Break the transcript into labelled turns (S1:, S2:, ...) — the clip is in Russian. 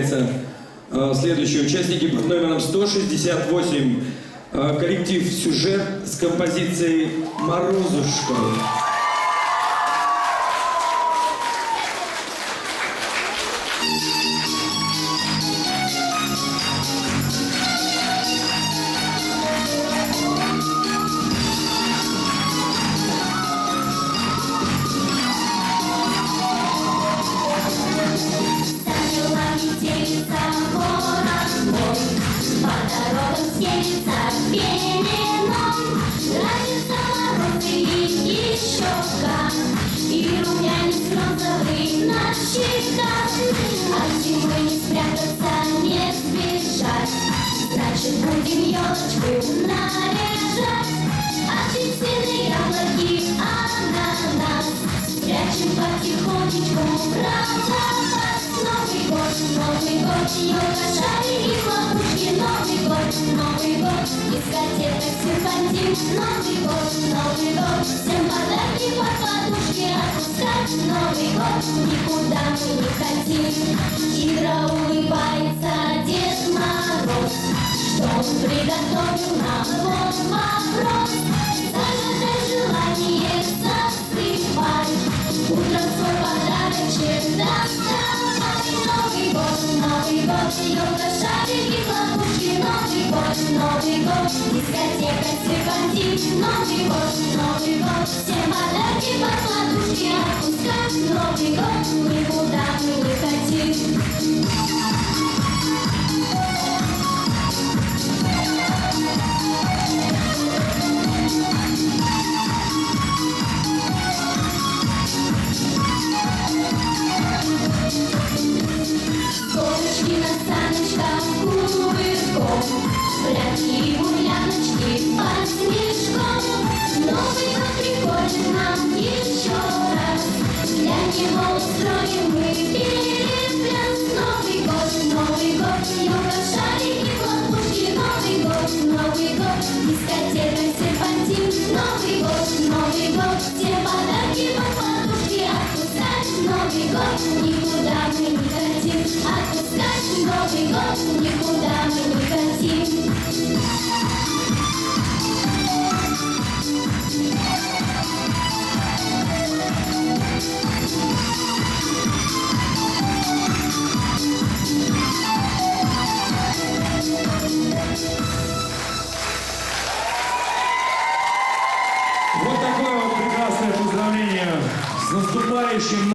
S1: появляются следующие участники под номером 168. Коллектив «Сюжет» с композицией «Морозушка».
S2: И румянец розовый на щеках. От зимы не спрятаться, не сбежать. Значит, будем елочку наряжать. Апельсины, яблоки, ананас спрячем потихонечку, продавать. Новый год, елка, шарик и хлопушки. Новый год, дискотека, серпантин. Новый год, всем подарки под подушки отпускать. Новый год, никуда мы не хотим. Щедро улыбается Дед Мороз. Что он приготовил нам, вот вопрос. Загадай желание, засыпай. Утром свой подарочек доставай. Новый год, елка, шарик и хлопушки. Новый год, дискотека, серпантин. Новый год, всем подарки под подушки отпускать. Новый год, никуда мы не хотим. Горочки на саночках кувырком, прятки и гуляночки под снежком. Новый год приходит нам еще раз. Для него устроим мы перепляс. Новый год, елка, шарик и хлопушки. Новый год, дискотека, серпантин. Новый год, все подарки под подушки отпускать. Новый год, никуда мы не хотим отпускать. Новый год, никуда мы не хотим.
S3: Вот такое вот прекрасное поздравление с наступающим